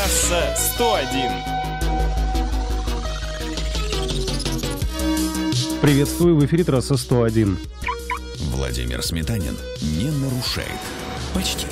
Трасса 101. Приветствую, в эфире трасса 101. Владимир Сметанин не нарушает. Почти.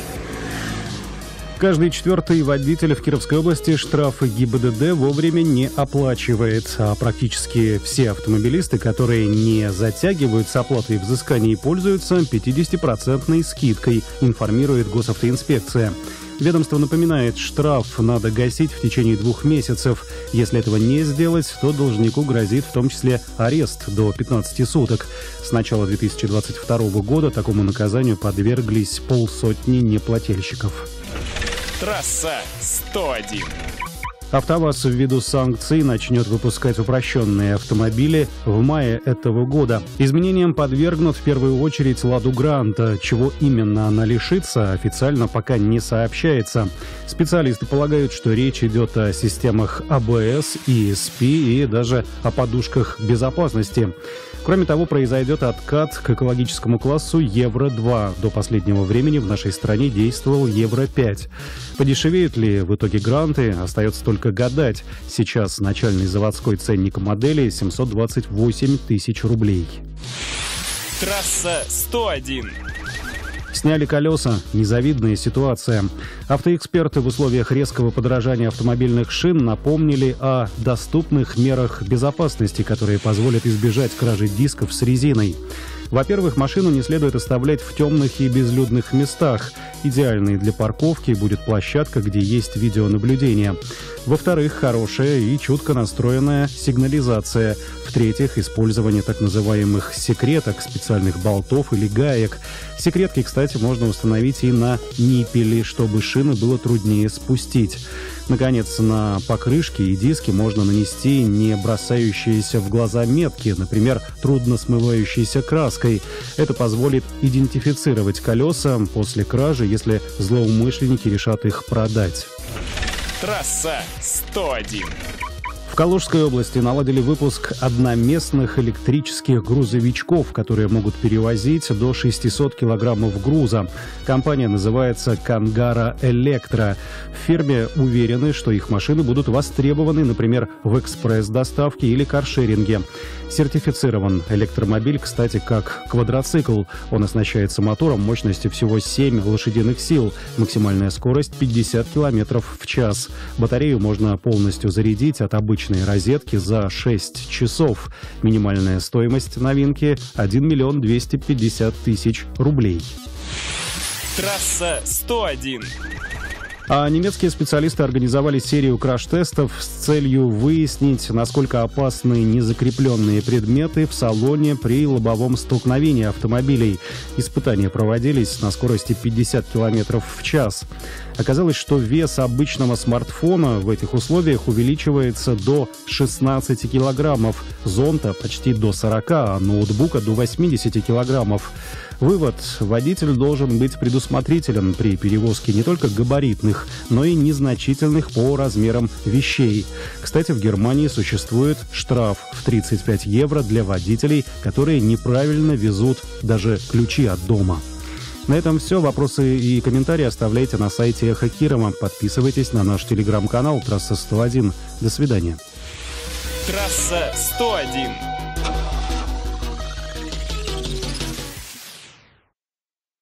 Каждый четвертый водитель в Кировской области штрафы ГИБДД вовремя не оплачивает. А практически все автомобилисты, которые не затягивают с оплатой взысканий, пользуются 50% скидкой, информирует госавтоинспекция. Ведомство напоминает, штраф надо гасить в течение 2 месяцев. Если этого не сделать, то должнику грозит в том числе арест до 15 суток. С начала 2022 года такому наказанию подверглись 50 неплательщиков. Трасса 101. АвтоВАЗ ввиду санкций начнет выпускать упрощенные автомобили в мае этого года. Изменениям подвергнут в первую очередь «Ладу Гранта». Чего именно она лишится, официально пока не сообщается. Специалисты полагают, что речь идет о системах АБС, ESP и даже о подушках безопасности. Кроме того, произойдет откат к экологическому классу Евро-2. До последнего времени в нашей стране действовал Евро-5. Подешевеют ли в итоге гранты, остается только гадать. Сейчас начальный заводской ценник модели 728 тысяч рублей. Трасса 101. Сняли колеса. Незавидная ситуация. Автоэксперты в условиях резкого подорожания автомобильных шин напомнили о доступных мерах безопасности, которые позволят избежать кражи дисков с резиной. Во-первых, машину не следует оставлять в темных и безлюдных местах. Идеальной для парковки будет площадка, где есть видеонаблюдение. Во-вторых, хорошая и чутко настроенная сигнализация. В-третьих, использование так называемых секреток, специальных болтов или гаек. Секретки, кстати, можно установить и на ниппели, чтобы шины было труднее спустить. Наконец, на покрышки и диски можно нанести не бросающиеся в глаза метки, например, трудно смывающейся краской. Это позволит идентифицировать колеса после кражи, если злоумышленники решат их продать. Трасса 101. В Калужской области наладили выпуск одноместных электрических грузовичков, которые могут перевозить до 600 килограммов груза. Компания называется «Кангара Электро». В фирме уверены, что их машины будут востребованы, например, в экспресс-доставке или каршеринге. Сертифицирован электромобиль, кстати, как квадроцикл. Он оснащается мотором мощностью всего 7 лошадиных сил. Максимальная скорость 50 километров в час. Батарею можно полностью зарядить от обычной розетки за 6 часов. Минимальная стоимость новинки – 1 миллион 250 тысяч рублей. Трасса 101. А немецкие специалисты организовали серию краш-тестов с целью выяснить, насколько опасны незакрепленные предметы в салоне при лобовом столкновении автомобилей. Испытания проводились на скорости 50 км в час. Оказалось, что вес обычного смартфона в этих условиях увеличивается до 16 килограммов, зонта почти до 40, а ноутбука до 80 килограммов. Вывод: водитель должен быть предусмотрителен при перевозке не только габаритных, но и незначительных по размерам вещей. Кстати, в Германии существует штраф в 35 евро для водителей, которые неправильно везут даже ключи от дома. На этом все. Вопросы и комментарии оставляйте на сайте Эхо Кирова. Подписывайтесь на наш телеграм-канал «Трасса 101». До свидания. Трасса 101.